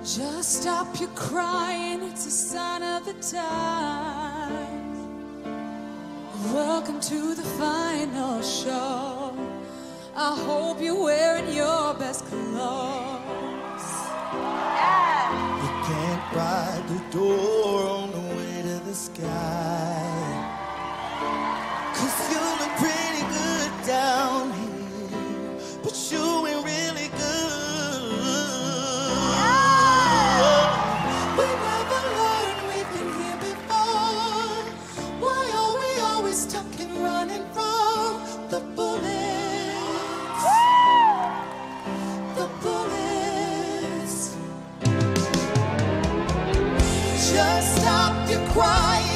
Just stop your crying, it's a sign of the time. Welcome to the final show. I hope you're wearing your best clothes. You can't ride the door on the way to the sky, 'cause you look pretty good down here, but you ain't really good. We never learned, we've been here before. Why are we always stuck and running from the bullets? The bullets. Just stop your crying.